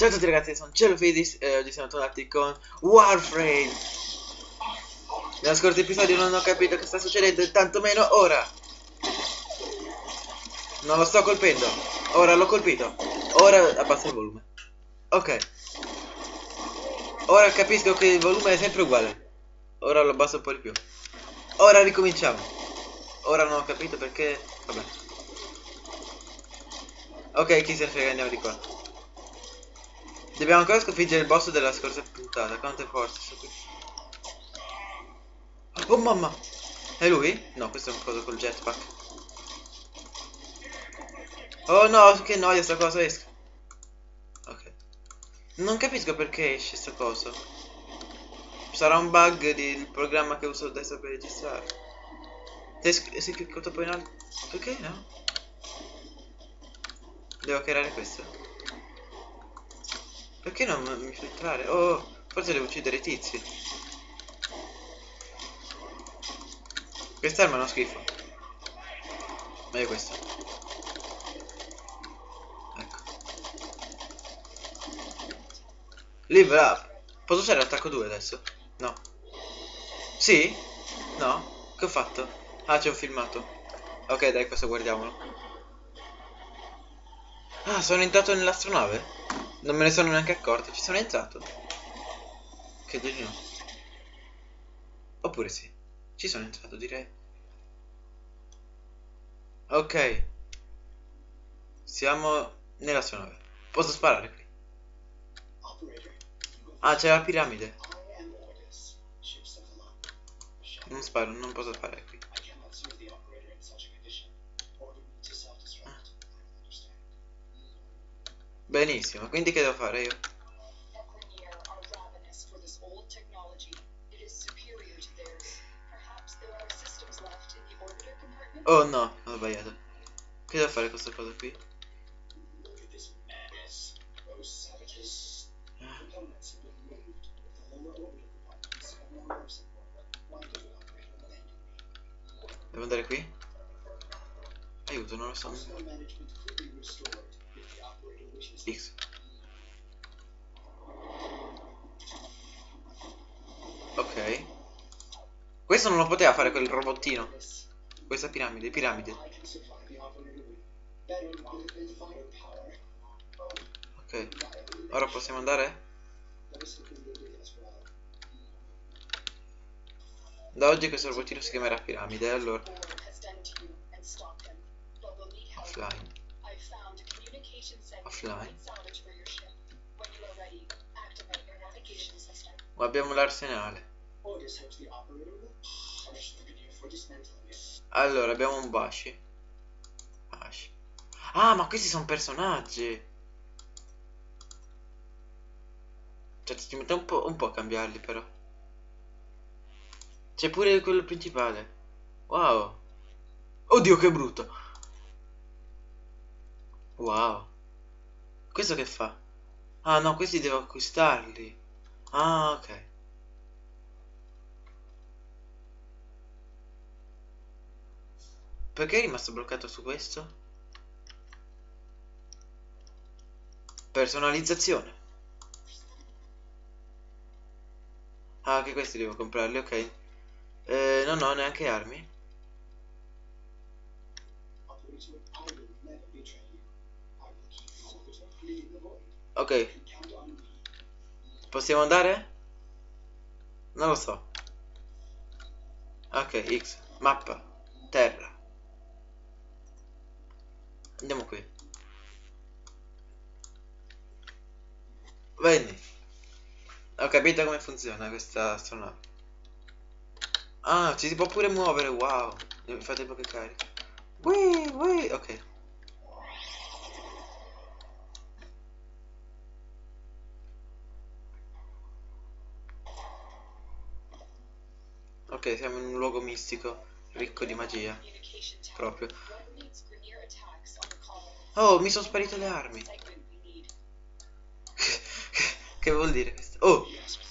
Ciao a tutti ragazzi, sono Celofidis e oggi siamo tornati con Warframe. Nello scorso episodio non ho capito che sta succedendo e tantomeno ora. Non lo sto colpendo. Ora l'ho colpito. Ora abbasso il volume. Ok. Ora capisco che il volume è sempre uguale. Ora lo abbasso un po' di più. Ora ricominciamo. Ora non ho capito perché. Vabbè. Ok, chi se ne frega, andiamo di qua. Dobbiamo ancora sconfiggere il boss della scorsa puntata. Quanto è forte sto qui. Oh mamma! È lui? No, questo è un coso col jetpack. Oh no, che noia sta cosa, esca. Ok. Non capisco perché esce sta cosa. Sarà un bug del programma che uso adesso per registrare. Si è cliccato poi in alto. Perché no? Devo creare questo. Perché non mi filtrare? Oh, forse devo uccidere i tizi. Quest'arma è uno schifo. Meglio questo. Ecco. Level up. Posso usare l'attacco 2 adesso? No. Sì? No? Che ho fatto? Ah, c'è un filmato. Ok, dai, questo guardiamolo. Ah, sono entrato nell'astronave? Non me ne sono neanche accorto. Ci sono entrato? Credo di no. Oppure sì. Ci sono entrato, direi. Ok. Siamo nell'astronave. Posso sparare qui? Ah, c'è la piramide. Non sparo, non posso sparare qui. Benissimo, quindi che devo fare io? Oh no, ho sbagliato. Che devo fare questa cosa qui? Devo andare qui? Aiuto, non lo so. X. Ok. Questo non lo poteva fare quel robottino. Questa piramide, piramide. Ok. Ora possiamo andare? Da oggi questo robottino si chiamerà piramide, allora. Offline. Offline. Ma abbiamo l'arsenale. Allora, abbiamo un Bashi. Ah, ma questi sono personaggi. Cioè, ci mette un po' a cambiarli, però. C'è pure quello principale. Wow. Oddio, che brutto. Wow. Questo che fa? Ah, no, questi devo acquistarli. Ah, ok. Perché è rimasto bloccato su questo? Personalizzazione. Ah, anche questi devo comprarli, ok. Non ho neanche armi. Ok. Possiamo andare? Non lo so. Ok, X. Mappa. Terra. Andiamo qui. Vedi. Ho capito come funziona questa astronave. Ah, ci si può pure muovere, wow. Nel frattempo che carica. Ui, ok. Ok, siamo in un luogo mistico, ricco di magia. Proprio. Oh, mi sono sparite le armi. Che vuol dire questo? Oh!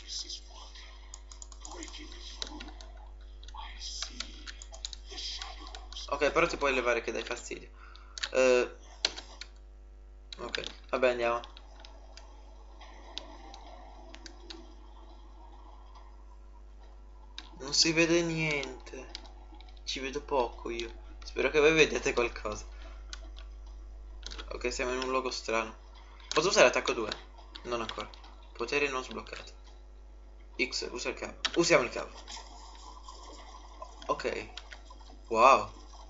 Ok, però ti puoi levare che dai fastidio. Ok, vabbè, andiamo. Non si vede niente. Ci vedo poco io. Spero che voi vediate qualcosa. Ok, siamo in un luogo strano. Posso usare attacco 2? Non ancora. Potere non sbloccato. X, usa il cavo. Usiamo il cavo. Ok. Wow.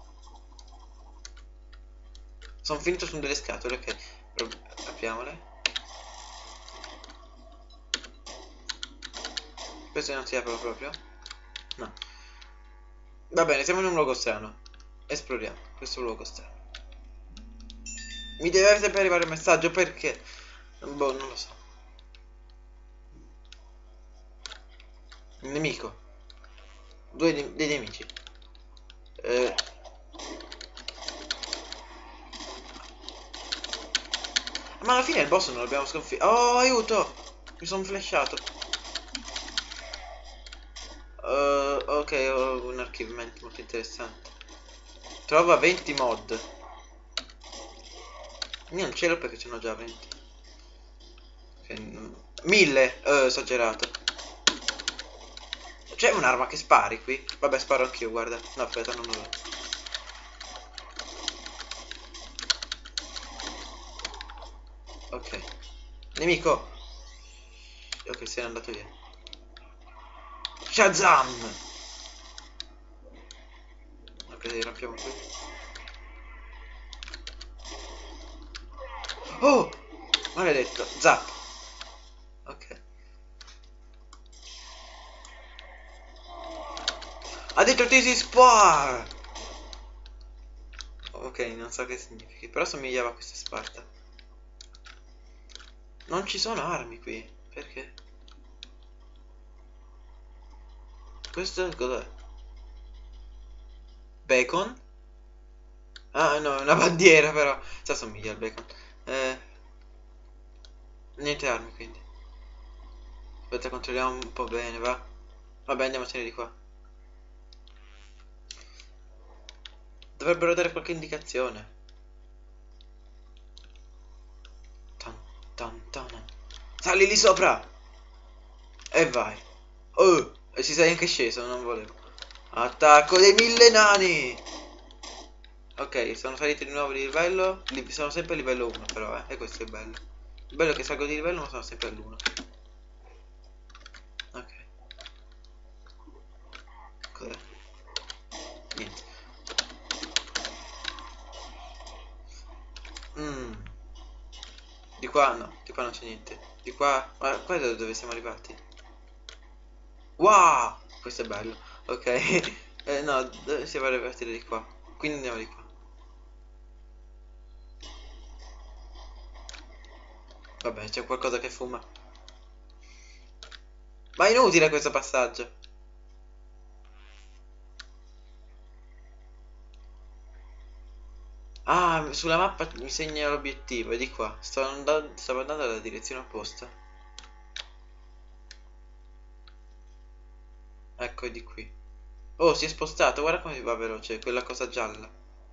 Sono finito su delle scatole, ok. Apriamole. Questo non si apre proprio? No. Va bene, siamo in un luogo strano. Esploriamo questo luogo strano. Mi deve sempre arrivare un messaggio perché... Boh, non lo so. Un nemico. Dei nemici. Eh... Ma alla fine il boss non l'abbiamo sconfitto. Oh, aiuto! Mi sono flashato. Ok, ho un archivamento molto interessante. Trova 20 mod. Io non ce l'ho perché ce n'ho già 20. 1000, esagerato. C'è un'arma che spari qui? Vabbè, sparo anch'io, guarda. No, aspetta, non lo... Ok. Nemico. Ok, sei andato via. Shazam! Ok, rompiamo qui. Oh! Maledetto. Zap. Ok. Ha detto Tisi Spar! Ok, non so che significhi, però somigliava a questa Sparta. Non ci sono armi qui. Perché? Questo cos'è? Bacon? Ah no, è una bandiera però. Si assomiglia al bacon. Eh, niente armi quindi. Aspetta, controlliamo un po' bene, va. Vabbè, andiamocene di qua. Dovrebbero dare qualche indicazione. Tan, tan, tan. Sali lì sopra! E vai. Oh! E ci sei anche sceso, non volevo. Attacco dei 1000 nani! Ok, sono saliti di nuovo di livello. Sono sempre a livello 1 però, eh. E questo è bello. Il bello è che salgo di livello ma sono sempre all'1. Ok. Cos'è? Niente. Mmm. Di qua no, di qua non c'è niente. Di qua... Ma qua è da dove siamo arrivati? Wow! Questo è bello. Ok. No, siamo arrivati di qua. Quindi andiamo di qua. Vabbè, c'è qualcosa che fuma. Ma è inutile questo passaggio. Ah, sulla mappa mi segna l'obiettivo, è di qua. Stavo andando nella direzione opposta. Ecco, è di qui. Oh, si è spostato, guarda come va veloce, quella cosa gialla.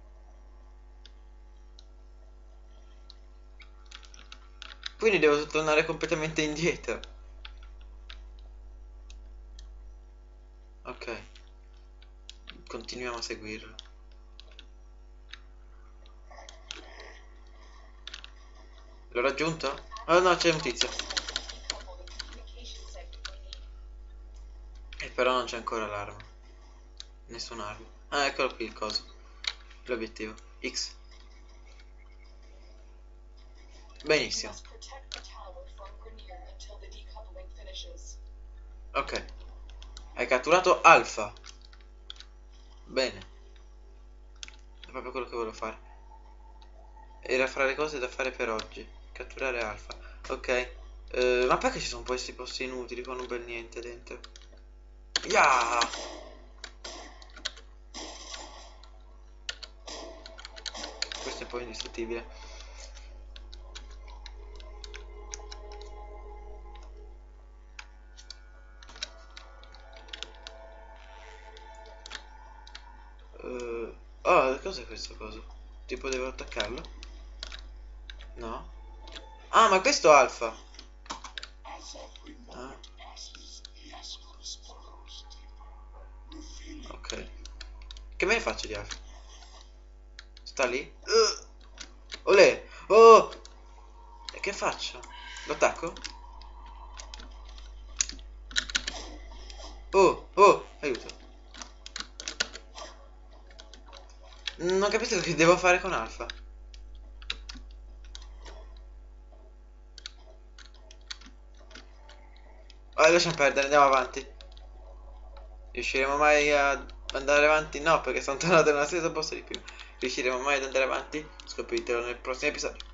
Quindi devo tornare completamente indietro. Ok, continuiamo a seguirlo. L'ho raggiunto? Oh no, c'è un tizio. Però non c'è ancora l'arma. Nessun arma. Ah, eccolo qui il coso. L'obiettivo. X. Benissimo. Ok. Hai catturato Alpha. Bene. È proprio quello che volevo fare. Era fra le cose da fare per oggi. Catturare Alpha. Ok. Ma perché ci sono questi posti inutili con un bel niente dentro? Yeah! Questo è poi indistruttibile. Oh, cos'è questo coso? Tipo devo attaccarlo? No? Ah, ma questo è Alpha. Ah. Che me ne faccio di Alfa? Sta lì? Olè! Oh! E che faccio? Lo attacco? Oh! Oh! Aiuto! Non capisco che devo fare con Alfa. Lasciamo perdere, andiamo avanti. Riusciremo mai ad andare avanti? No, perché sono tornato nello stesso posto di prima. Riusciremo mai ad andare avanti? Scopritelo nel prossimo episodio.